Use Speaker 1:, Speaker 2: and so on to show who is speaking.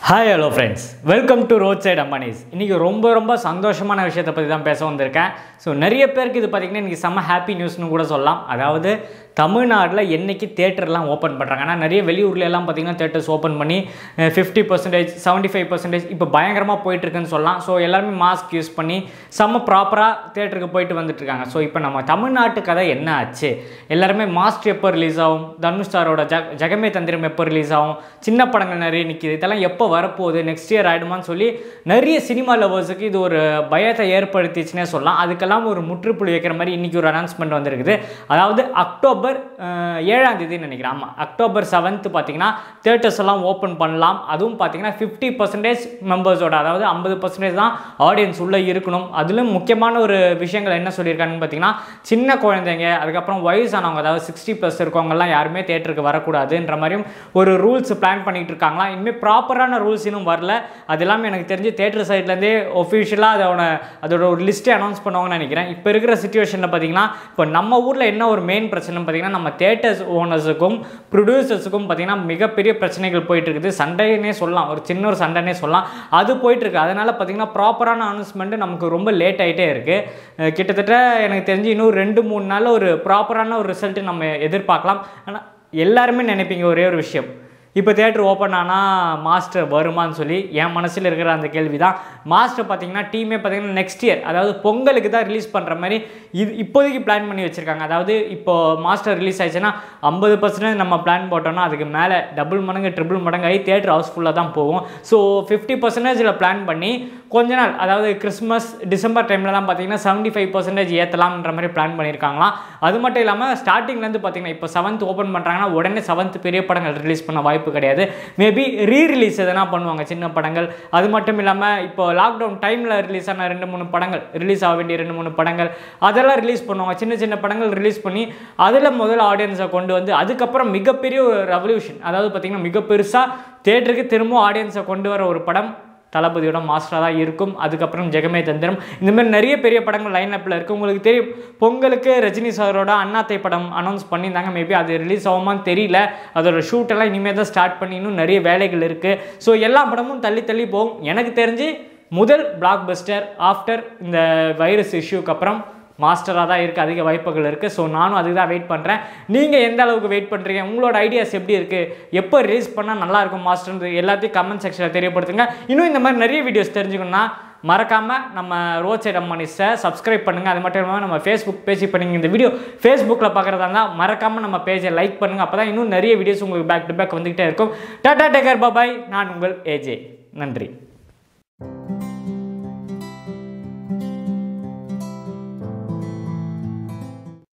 Speaker 1: Hi hello friends, welcome to Roadside Ambanis. இன்னைக்கு ரொம்ப சந்தோஷமான விஷயத்தை பத்தி தான் பேச வந்திருக்கேன். சோ நிறைய பேருக்கு இது பாத்தீங்கன்னா இன்னைக்கு செம ஹாப்பி நியூஸ்னு கூட சொல்லலாம். அதாவது தமிழ்நாட்டுல என்னைக்கு தியேட்டர்லாம் ஓபன் பண்றாங்க. ஆனா நிறைய வெளியூர்ல எல்லாம் பாத்தீங்கன்னா தியேட்டர்ஸ் ஓபன் பண்ணி 50%, 75% இப்போ பயங்கரமா போயிட்டு இருக்குன்னு சொல்லலாம். சோ எல்லாரும் மாஸ்க் யூஸ் பண்ணி செம ப்ராப்பரா தியேட்டருக்கு போயிட்டு வந்துட்டு இருக்காங்க. சோ இப்போ நம்ம தமிழ்நாட்டு கதை என்ன ஆச்சு? எல்லாரும் மாஸ்டர் எப்போ ரிலீஸ் ஆகும்? தனுஷ் சாரோட ஜெகமே தந்திரம் எப்போ ரிலீஸ் ஆகும்? சின்ன படங்கள் நிறைய நிக்குது. இதெல்லாம் எப்போ வரப்போகுது, நெக்ஸ்ட் இயர் ஆயிடுமான்னு சொல்லி நிறைய சினிமா லவர்ஸுக்கு இது ஒரு பயத்தை ஏற்படுத்திச்சுன்னே சொல்லலாம். அதுக்கெல்லாம் ஒரு முற்றுப்புள்ளி வைக்கிற மாதிரி இன்னைக்கு ஒரு அனௌன்ஸ்மெண்ட் வந்திருக்குது. அதாவது அக்டோபர் 7ஆம் தேதி நினைக்கிறேன். ஆமாம், அக்டோபர் 7th பார்த்தீங்கன்னா தியேட்டர்ஸ் எல்லாம் ஓப்பன் பண்ணலாம். அதுவும் பார்த்தீங்கன்னா 50% மெம்பர்ஸோட, அதாவது 50% தான் ஆடியன்ஸ் உள்ளே இருக்கணும். அதிலும் முக்கியமான ஒரு விஷயங்கள் என்ன சொல்லியிருக்காங்கன்னு பார்த்தீங்கன்னா, சின்ன குழந்தைங்க, அதுக்கப்புறம் வயசானவங்க, அதாவது 60+ இருக்கவங்கலாம் யாருமே தியேட்டருக்கு வரக்கூடாதுன்ற மாதிரியும் ஒரு ரூல்ஸ் பிளான் பண்ணிட்டு இருக்காங்களா. இனிமேல் ப்ராப்பரான ரூல்ஸ் இன்னும் வரல. அது எல்லாமே எனக்கு தெரிஞ்சு தியேட்டர் சைட்லேருந்தே ஒஃபிஷியலாக அதோட ஒரு லிஸ்ட்டே அனௌன்ஸ் பண்ணுவாங்கன்னு நினைக்கிறேன். இப்போ இருக்கிற சிச்சுவேஷனில் பார்த்தீங்கன்னா, இப்போ நம்ம ஊரில் என்ன ஒரு மெயின் பிரச்சனை பார்த்தீங்கன்னா, நம்ம தியேட்டர்ஸ் ஓனர்ஸுக்கும் ப்ரொடியூசர்ஸுக்கும் பார்த்தீங்கன்னா மிகப்பெரிய பிரச்சனைகள் போயிட்டு இருக்குது. சண்டைன்னே சொல்லலாம், ஒரு சின்ன ஒரு சண்டைன்னே சொல்லலாம். அது போயிட்டு இருக்கு. அதனால பார்த்தீங்கன்னா ப்ராப்பரான அனௌன்ஸ்மெண்ட் நமக்கு ரொம்ப லேட் ஆகிட்டே இருக்கு. கிட்டத்தட்ட எனக்கு தெரிஞ்சு இன்னும் 2-3 நாள் ஒரு ப்ராப்பரான ஒரு ரிசல்ட் நம்ம எதிர்பார்க்கலாம். ஆனால் எல்லாருமே நினைப்பீங்க ஒரே ஒரு விஷயம், இப்போ தியேட்டர் ஓப்பன் ஆனால் மாஸ்டர் வருமானு சொல்லி. என் மனசில் இருக்கிற அந்த கேள்வி தான். மாஸ்டர் பார்த்தீங்கன்னா டீமே பார்த்தீங்கன்னா நெக்ஸ்ட் இயர், அதாவது பொங்கலுக்கு தான் ரிலீஸ் பண்ணுற மாதிரி இப்போதைக்கு பிளான் பண்ணி வச்சுருக்காங்க. அதாவது இப்போது மாஸ்டர் ரிலீஸ் ஆயிடுச்சுன்னா 50% நம்ம பிளான் போட்டோம்னா அதுக்கு மேலே டபுள் மடங்கு ட்ரிபிள் மடங்கு ஆகி தியேட்டர் ஹவுஸ்ஃபுல்லாக தான் போகும். ஸோ 50% பிளான் பண்ணி கொஞ்ச நாள், அதாவது கிறிஸ்மஸ் டிசம்பர் டைமில் தான் பார்த்தீங்கன்னா 75% ஏற்றலாம்ன்ற மாதிரி பிளான் பண்ணியிருக்காங்களாம். அது மட்டும் இல்லாமல் ஸ்டார்டிங்லேருந்து பார்த்தீங்கன்னா இப்போ 7th ஓப்பன் பண்ணுறாங்கன்னா உடனே 7th பெரிய படங்கள் ரிலீஸ் பண்ண வாய்ப்பு கிடையாது. மேபி ரீரிலீஸ் எதனா பண்ணுவாங்க சின்ன படங்கள். அது மட்டும் இல்லாமல் இப்போ லாக்டவுன் டைமில் ரிலீஸ் ஆன 2-3 படங்கள், ரிலீஸ் ஆக வேண்டிய 2-3 படங்கள் அதெல்லாம் ரிலீஸ் பண்ணுவாங்க. சின்ன படங்கள் ரிலீஸ் பண்ணி அதில் முதல்ல ஆடியன்ஸை கொண்டு வந்து அதுக்கப்புறம் மிகப்பெரிய ஒரு ரெவல்யூஷன், அதாவது பார்த்தீங்கன்னா மிக பெருசாக தியேட்டருக்கு திரும்ப ஆடியன்ஸை கொண்டு வர ஒரு படம் தளபதியோட மாஸ்டராக தான் இருக்கும். அதுக்கப்புறம் ஜெகமே தந்திரம், இந்த மாதிரி நிறைய பெரிய படங்கள் லைன் அப்பில் இருக்குது. உங்களுக்கு தெரியும், பொங்கலுக்கு ரஜினி சாரோட அண்ணாத்தை படம் அனௌன்ஸ் பண்ணியிருந்தாங்க. மேபி அது ரிலீஸ் ஆகுமான்னு தெரியல. அதோட ஷூட்டெல்லாம் இனிமேல் தான் ஸ்டார்ட் பண்ணி இன்னும் நிறைய வேலைகள் இருக்குது. ஸோ எல்லா படமும் தள்ளி போகும். எனக்கு தெரிஞ்சு முதல் பிளாக் பஸ்டர் ஆஃப்டர் இந்த வைரஸ் இஷ்யூக்கு அப்புறம் மாஸ்டராக தான் இருக்குது. அதிக வாய்ப்புகள் இருக்குது. ஸோ நானும் அதுக்கு தான் வெயிட் பண்ணுறேன். நீங்கள் எந்த அளவுக்கு வெயிட் பண்ணுறீங்க? உங்களோட ஐடியாஸ் எப்படி இருக்குது? எப்போ ரிலீஸ் பண்ணால் நல்லாயிருக்கும் மாஸ்டர் எல்லாத்தையும் கமெண்ட் செக்ஷனில் தெரியப்படுத்துங்க. இன்னும் இந்த மாதிரி நிறைய வீடியோஸ் தெரிஞ்சுக்கணுன்னா மறக்காமல் நம்ம ரோட் சைட் அம்மானிஸை சப்ஸ்கிரைப் பண்ணுங்கள். அது மட்டும் இல்லாமல் நம்ம ஃபேஸ்புக் பேஜ் இப்போ நீங்கள் இந்த வீடியோ ஃபேஸ்புக்கில் பார்க்குறதா இருந்தால் மறக்காமல் நம்ம பேஜை லைக் பண்ணுங்கள். அப்போ தான் இன்னும் நிறைய வீடியோஸ் உங்களுக்கு பேக் டு பேக் வந்துக்கிட்டே இருக்கும். Tata take care, bye. நான் உங்கள் ஏஜே. நன்றி.